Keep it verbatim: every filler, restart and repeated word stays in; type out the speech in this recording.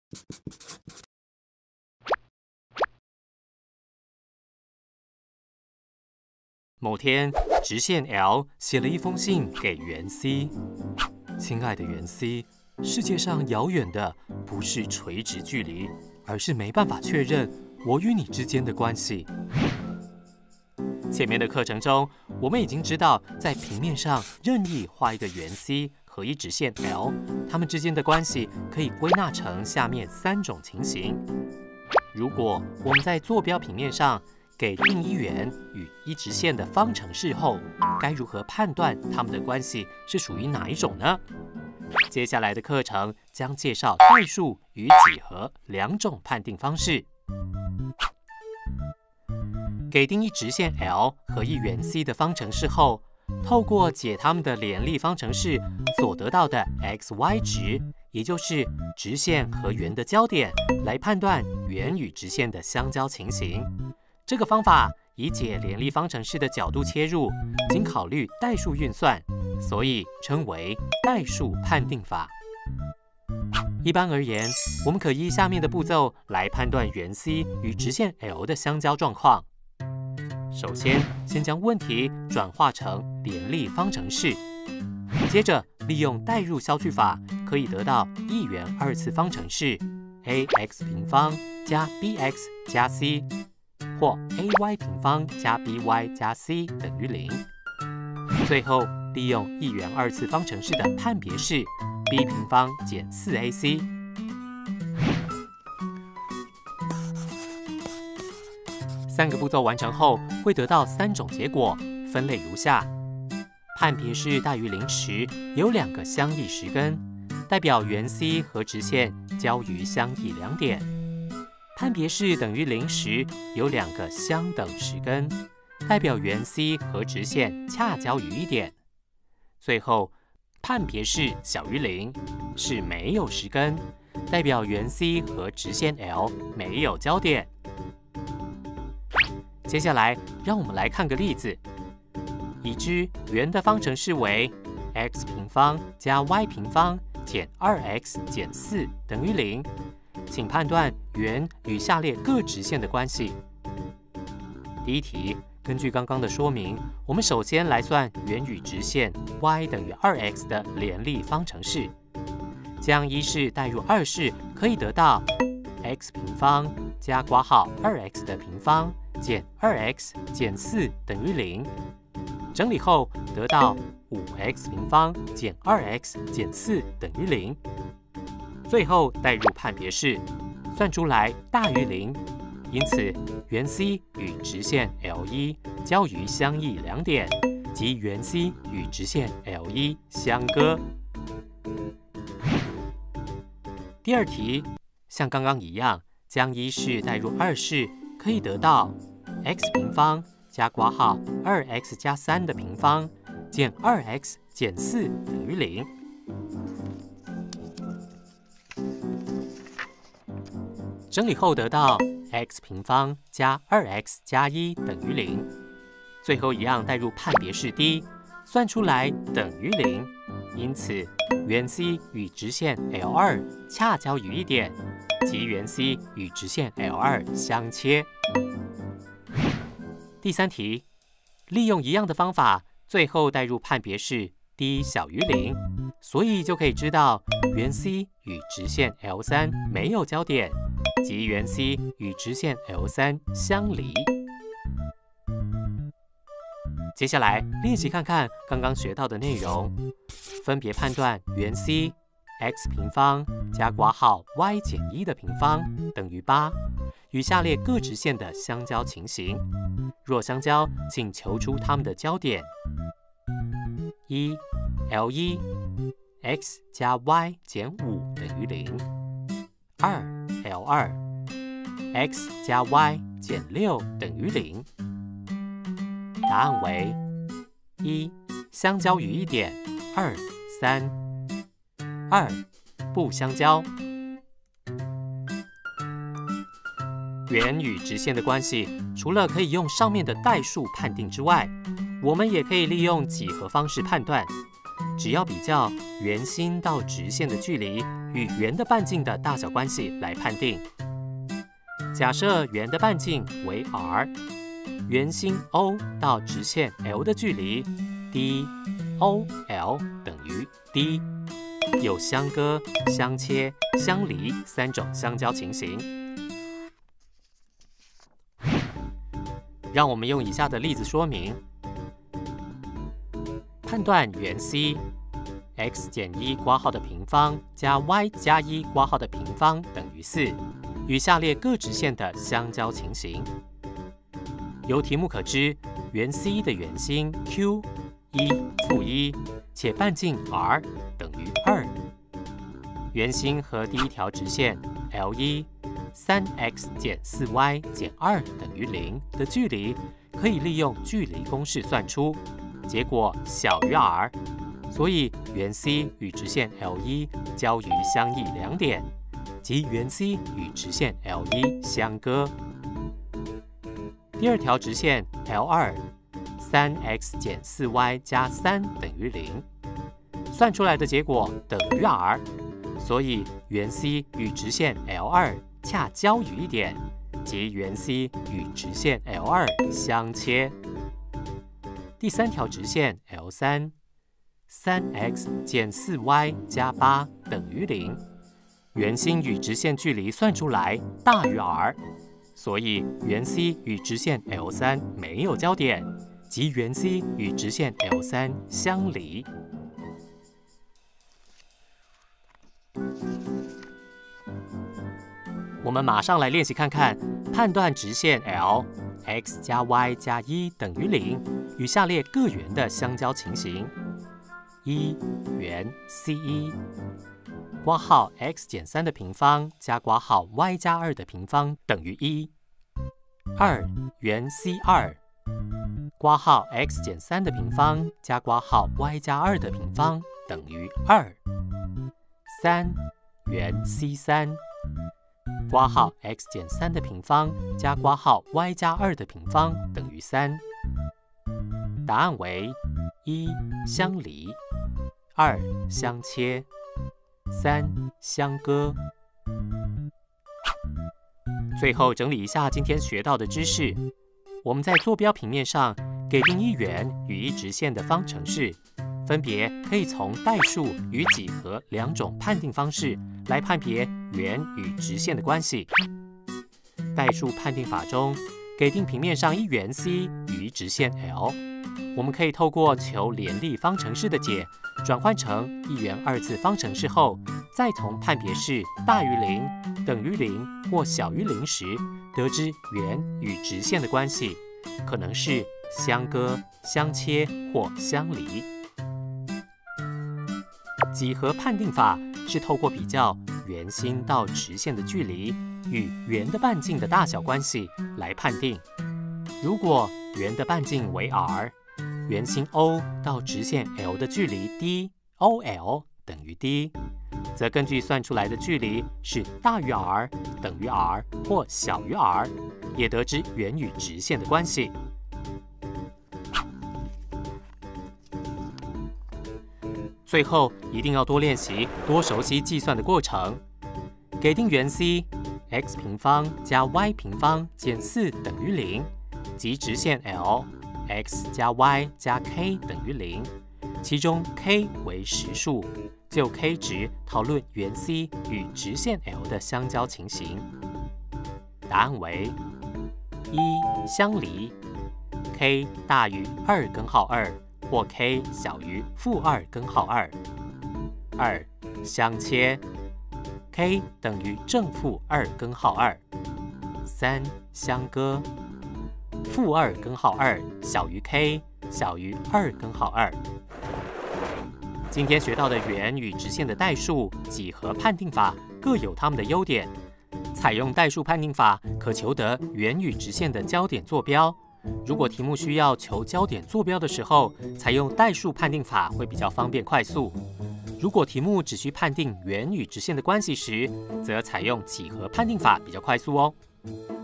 某天，直线 L 写了一封信给圆 C。亲爱的圆 C， 世界上遥远的不是垂直距离，而是没办法确认我与你之间的关系。前面的课程中，我们已经知道，在平面上任意画一个圆 C 和一直线 L， 它们之间的关系可以归纳成下面三种情形。如果我们在坐标平面上给定一圆与一直线的方程式后，该如何判断它们的关系是属于哪一种呢？接下来的课程将介绍代数与几何两种判定方式。给定一直线 L 和一圆 C 的方程式后，透过解它们的联立方程式所得到的 x y 值，也就是直线和圆的交点，来判断圆与直线的相交情形。这个方法以解联立方程式的角度切入，仅考虑代数运算，所以称为代数判定法。一般而言，我们可依下面的步骤来判断圆 C 与直线 L 的相交状况。首先，先将问题转化成联立方程式，接着利用代入消去法，可以得到一元二次方程式 ax 平方加 bx 加 c。或 ay 平方加 by 加 c 等于零。最后，利用一元二次方程式的判别式 b 平方减 四 a c。三个步骤完成后，会得到三种结果，分类如下：判别式大于零时，有两个相异实根，代表圆 C 和直线交于相异两点。判别式等于零时，有两个相等实根，代表圆 C 和直线恰交于一点。最后，判别式小于零，是没有实根，代表圆 C 和直线 L 没有交点。接下来，让我们来看个例子。已知圆的方程式为 x 平方加 y 平方减 二 x 减四等于零。请判断圆与下列各直线的关系。第一题，根据刚刚的说明，我们首先来算圆与直线 y 等于 二 x 的联立方程式。将一式代入二式，可以得到 x 平方加括号 二 x 的平方减 二 x 减四等于零。整理后得到 五 x 平方减 二 x 减四等于零。最后代入判别式，算出来大于零，因此圆 C 与直线 L 一 交于相异两点，即圆 C 与直线 L 一 相割。第二题，像刚刚一样，将一式代入二式，可以得到 x 平方加括号 二 x 加三的平方减 二 x 减四等于零。整理后得到 x 平方加 二 x 加一等于零。最后一样代入判别式 D， 算出来等于零。因此，圆 C 与直线 L 二 恰交于一点，即圆 C 与直线 L 二 相切。第三题，利用一样的方法，最后代入判别式 D 小于零，所以就可以知道圆 C 与直线 L 三 没有交点，即圆 C 与直线 L 三 相离。接下来练习看看刚刚学到的内容，分别判断圆 C x 平方加括号 y 减一的平方等于八，与下列各直线的相交情形。若相交，请求出它们的交点。一 L 一 x 加 y 减五等于零。二 L 二 x 加 y 减六等于零。答案为一相交于一点，二三。二不相交。圆与直线的关系，除了可以用上面的代数判定之外，我们也可以利用几何方式判断。只要比较圆心到直线的距离， 与圆的半径的大小关系来判定。假设圆的半径为 r， 圆心 O 到直线 L 的距离 d O L 等于 d， 有相割、相切、相离三种相交情形。让我们用以下的例子说明。判断圆 C x 减一括号的平方加 y 加一括号的平方等于四，与下列各直线的相交情形。由题目可知，圆 C 的圆心 Q 一负一，且半径 r 等于二。圆心和第一条直线 L 一 三 x 减四 y 减二等于零的距离，可以利用距离公式算出，结果小于 r， 所以圆 C 与直线 L 一 交于相异两点，即圆 C 与直线 L 一 相割。第二条直线 L 二 三 x 减四 y 加三等于零，算出来的结果等于 r， 所以圆 C 与直线 L 二 恰交于一点，即圆 C 与直线 L 二 相切。第三条直线 L 三 三 x 减四 y 加八等于零，圆心与直线距离算出来大于 r， 所以圆 C 与直线 L 三 没有交点，即圆 C 与直线 L 三 相离。我们马上来练习看看，判断直线 L x 加 y 加一等于零与下列各圆的相交情形。一圆 C 一，括号 x 减三的平方加括号 y 加二的平方等于一。二圆 C 二，括号 x 减三的平方加括号 y 加二的平方等于二。三圆 C 三，括号 x 减三的平方加括号 y 加二的平方等于三。答案为一相离，二相切，三相割。最后整理一下今天学到的知识。我们在坐标平面上给定一圆与一直线的方程式，分别可以从代数与几何两种判定方式来判别圆与直线的关系。代数判定法中，给定平面上一圆 C 与一直线 L， 我们可以透过求联立方程式的解，转换成一元二次方程式后，再从判别式大于零、等于零或小于零时，得知圆与直线的关系，可能是相割、相切或相离。几何判定法是透过比较圆心到直线的距离与圆的半径的大小关系来判定。如果圆的半径为 r， 圆心 O 到直线 L 的距离 d O L 等于 d， 则根据算出来的距离是大于 r、等于 r 或小于 r， 也得知圆与直线的关系。最后一定要多练习，多熟悉计算的过程。给定圆 C， x 平方加 y 平方减四等于零，即直线 L x 加 y 加 k 等于零，其中 k 为实数，就 k 值讨论圆 C 与直线 L 的相交情形。答案为一相离 ，k 大于二根号二。或 k 小于负二根号二。二相切 ，k 等于正负二根号二。三相割，负二根号二小于 k 小于二根号二。今天学到的圆与直线的代数、几何判定法各有它们的优点。采用代数判定法，可求得圆与直线的交点坐标。如果题目需要求交点坐标的时候，采用代数判定法会比较方便快速。如果题目只需判定圆与直线的关系时，则采用几何判定法比较快速哦。